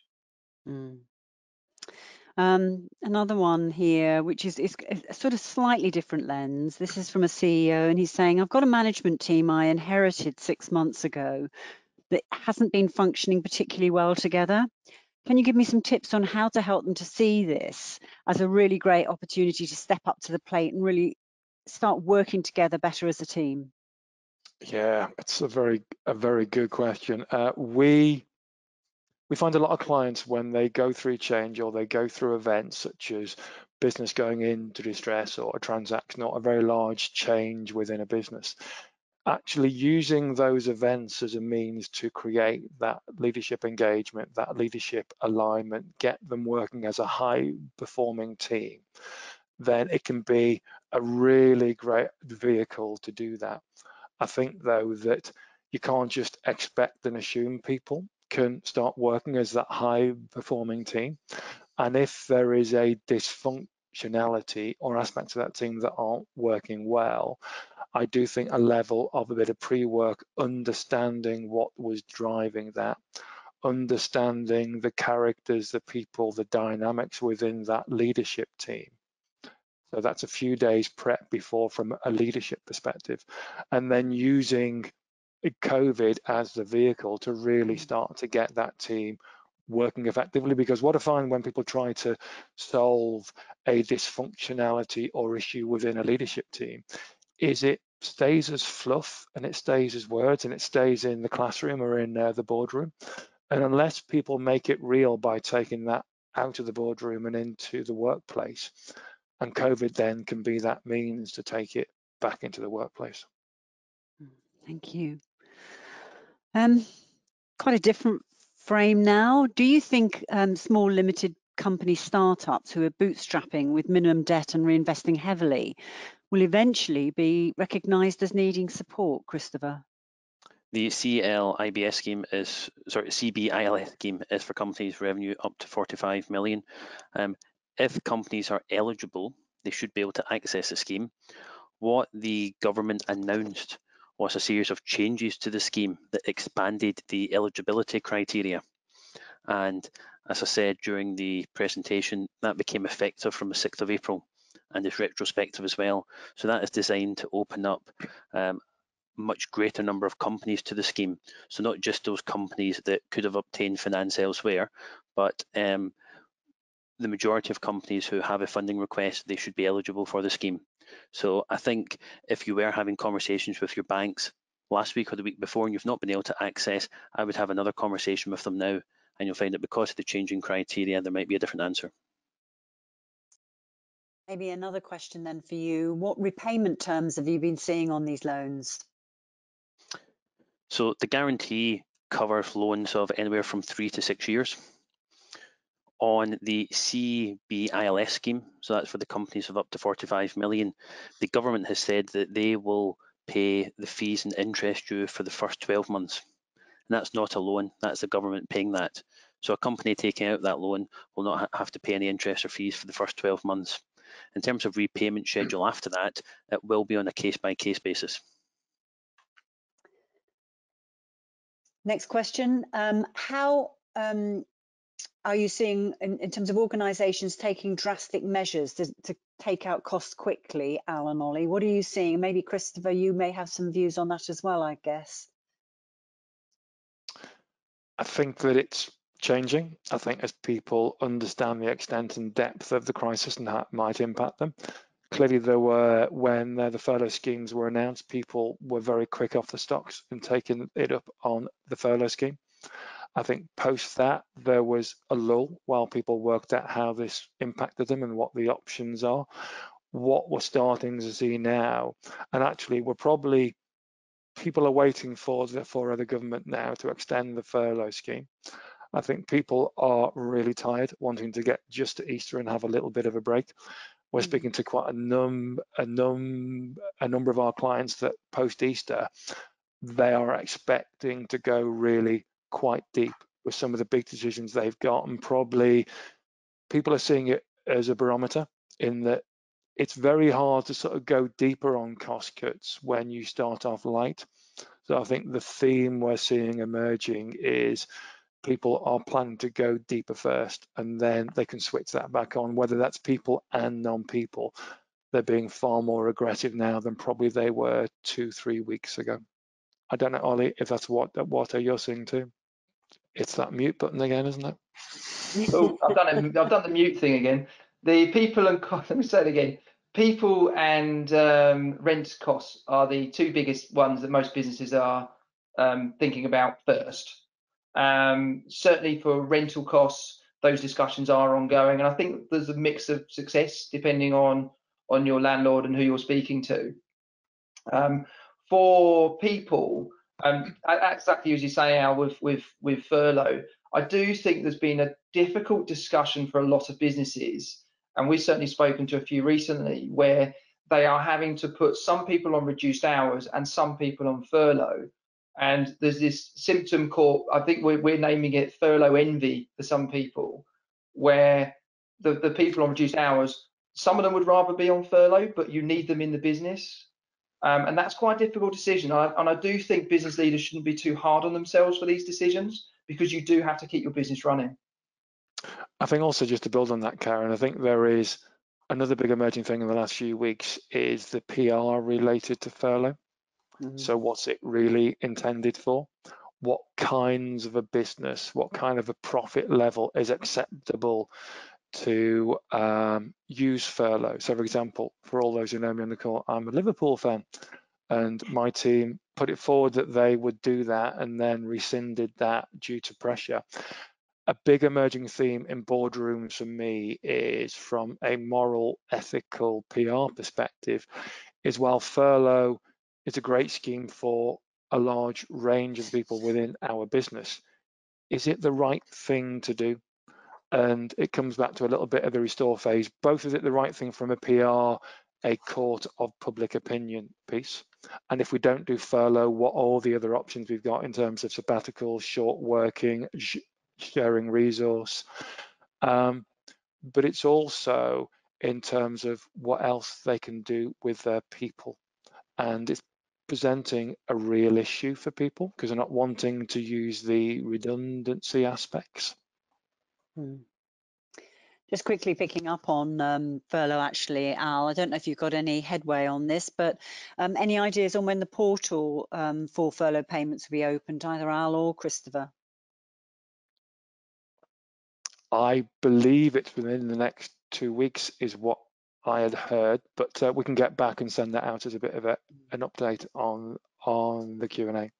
Another one here, which is a sort of slightly different lens. This is from a CEO, and he's saying, I've got a management team I inherited 6 months ago that hasn't been functioning particularly well together. Can you give me some tips on how to help them to see this as a really great opportunity to step up to the plate and really start working together better as a team? Yeah, it's a very good question. We find a lot of clients, when they go through change or they go through events such as business going into distress or a transaction or a very large change within a business, actually using those events as a means to create that leadership engagement, that leadership alignment, get them working as a high performing team, then it can be a really great vehicle to do that. I think though that you can't just expect and assume people can start working as that high performing team. And if there is a dysfunctionality or aspects of that team that aren't working well, I do think a level of a bit of pre-work, understanding what was driving that, understanding the characters, the people, the dynamics within that leadership team. So that's a few days prep before from a leadership perspective, and then using COVID as the vehicle to really start to get that team working effectively. Because what I find when people try to solve a dysfunctionality or issue within a leadership team is it stays as fluff and it stays as words and it stays in the classroom or in the boardroom. And unless people make it real by taking that out of the boardroom and into the workplace, and COVID then can be that means to take it back into the workplace. Thank you. Quite a different frame now. Do you think small limited company startups who are bootstrapping with minimum debt and reinvesting heavily will eventually be recognised as needing support, Christopher? The CBILS scheme is for companies revenue up to 45 million. If companies are eligible, they should be able to access the scheme. What the government announced was a series of changes to the scheme that expanded the eligibility criteria. And as I said during the presentation, that became effective from the 6th of April and is retrospective as well. So that is designed to open up much greater number of companies to the scheme. So not just those companies that could have obtained finance elsewhere, but the majority of companies who have a funding request, they should be eligible for the scheme. So I think if you were having conversations with your banks last week or the week before and you've not been able to access, I would have another conversation with them now, and you'll find that because of the changing criteria, there might be a different answer. Maybe another question then for you. What repayment terms have you been seeing on these loans? So the guarantee covers loans of anywhere from 3 to 6 years. On the CBILS scheme, so that's for the companies of up to 45 million, the government has said that they will pay the fees and interest due for the first 12 months. And that's not a loan, that's the government paying that. So a company taking out that loan will not have to pay any interest or fees for the first 12 months. In terms of repayment schedule after that, it will be on a case-by-case basis. Next question, how are you seeing in terms of organisations taking drastic measures to take out costs quickly, Al and Ollie? What are you seeing? Maybe Christopher, you may have some views on that as well, I guess. I think that it's changing. I think as people understand the extent and depth of the crisis and how it might impact them. Clearly there were, when the furlough schemes were announced, people were very quick off the stocks and taking it up on the furlough scheme. I think post that, there was a lull while people worked out how this impacted them and what the options are. What we're starting to see now, and actually people are waiting for the government now to extend the furlough scheme. I think people are really tired, wanting to get just to Easter and have a little bit of a break. We're speaking to quite a number of our clients that post Easter, they are expecting to go really quite deep with some of the big decisions they've got, and probably people are seeing it as a barometer in that it's very hard to sort of go deeper on cost cuts when you start off light. So I think the theme we're seeing emerging is people are planning to go deeper first, and then they can switch that back on, whether that's people and non-people. They're being far more aggressive now than probably they were 2-3 weeks ago. I don't know, Ollie, if that's what you're seeing too. It's that mute button again, isn't it? Oh, I've done the mute thing again. The people and let me say it again. People and rent costs are the two biggest ones that most businesses are thinking about first. Certainly for rental costs, those discussions are ongoing, and I think there's a mix of success depending on your landlord and who you're speaking to. for people, exactly as you say, Al, with furlough, I do think there's been a difficult discussion for a lot of businesses, and we've certainly spoken to a few recently, where they are having to put some people on reduced hours and some people on furlough. And there's this symptom called, I think we're naming it furlough envy for some people, where the people on reduced hours, some of them would rather be on furlough, but you need them in the business. And that's quite a difficult decision. And I do think business leaders shouldn't be too hard on themselves for these decisions, because you do have to keep your business running. I think also, just to build on that, Karen, I think there is another big emerging thing in the last few weeks is the PR related to furlough. So what's it really intended for? What kinds of a business, what kind of a profit level is acceptable to use furlough? So for example, for all those who know me on the call, I'm a Liverpool fan, and my team put it forward that they would do that and then rescinded that due to pressure. A big emerging theme in boardrooms for me is, from a moral, ethical PR perspective, is while furlough is a great scheme for a large range of people within our business, is it the right thing to do? And it comes back to a little bit of the restore phase. Both, is it the right thing from a PR, a court of public opinion piece? And if we don't do furlough, what are all the other options we've got in terms of sabbatical, short working, sharing resource? But it's also in terms of what else they can do with their people. And it's presenting a real issue for people because they're not wanting to use the redundancy aspects. Just quickly picking up on furlough, actually, Al, I don't know if you've got any headway on this, but any ideas on when the portal for furlough payments will be opened, either Al or Christopher? I believe it's within the next 2 weeks is what I had heard, but we can get back and send that out as a bit of an update on the Q&A.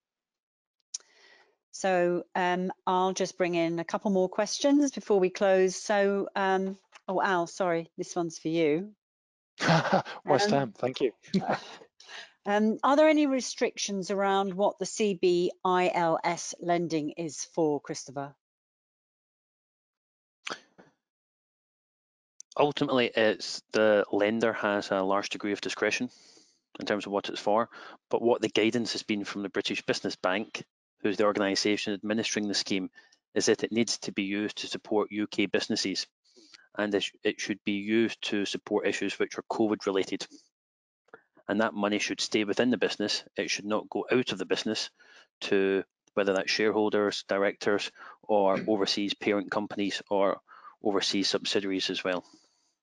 So I'll just bring in a couple more questions before we close. So, oh, Al, sorry, this one's for you. West Ham, thank you. Are there any restrictions around what the CBILS lending is for, Christopher? Ultimately, it's the lender has a large degree of discretion in terms of what it's for, but what the guidance has been from the British Business Bank, who's the organisation administering the scheme, is that it needs to be used to support UK businesses, and it should be used to support issues which are COVID related. And that money should stay within the business. It should not go out of the business to whether that's shareholders, directors, or overseas parent companies or overseas subsidiaries as well.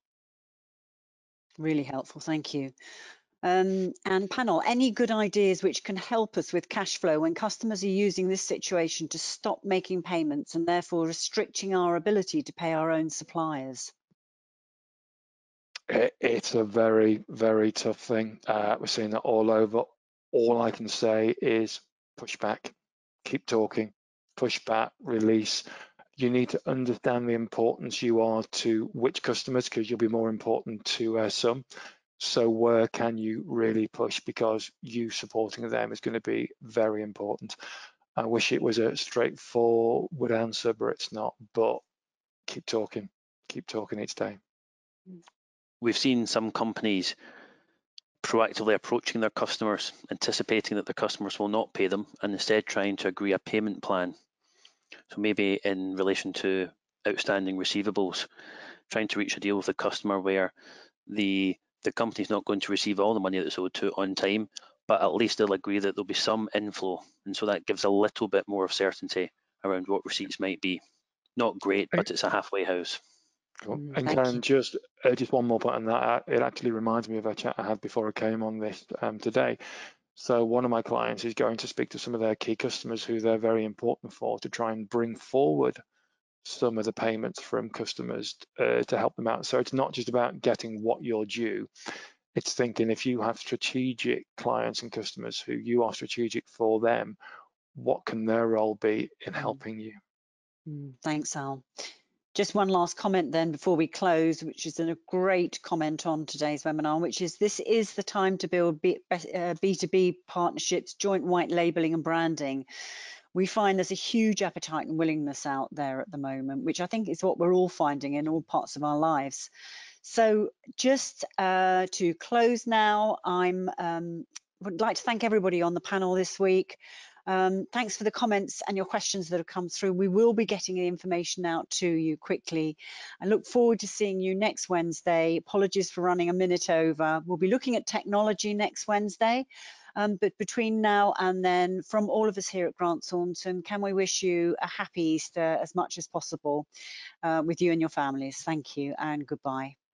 Really helpful, thank you. And panel, any good ideas which can help us with cash flow when customers are using this situation to stop making payments and therefore restricting our ability to pay our own suppliers? It's a very, very tough thing. We're seeing that all over. All I can say is push back, keep talking, push back, release. You need to understand the importance you are to which customers, because you'll be more important to some. So where can you really push? Because you supporting them is going to be very important. I wish it was a straightforward answer, but it's not. But keep talking each day. We've seen some companies proactively approaching their customers, anticipating that their customers will not pay them, and instead trying to agree a payment plan. So maybe in relation to outstanding receivables, trying to reach a deal with the customer where the company's not going to receive all the money that's owed to it on time, but at least they'll agree that there'll be some inflow. And so that gives a little bit more of certainty around what receipts might be. Not great, but it's a halfway house. Cool. And Karen, just one more point on that. It actually reminds me of a chat I had before I came on this today. So one of my clients is going to speak to some of their key customers who they're very important for to try and bring forward some of the payments from customers to help them out. So it's not just about getting what you're due. It's thinking, if you have strategic clients and customers who you are strategic for them, what can their role be in helping you? Thanks, Al. Just one last comment then before we close, which is a great comment on today's webinar, which is this is the time to build B2B partnerships, joint white labeling and branding. We find there's a huge appetite and willingness out there at the moment, which I think is what we're all finding in all parts of our lives. So just to close now, would like to thank everybody on the panel this week. Thanks for the comments and your questions that have come through. We will be getting the information out to you quickly. I look forward to seeing you next Wednesday. Apologies for running a minute over. We'll be looking at technology next Wednesday. But between now and then, from all of us here at Grant Thornton, can we wish you a happy Easter as much as possible with you and your families. Thank you and goodbye.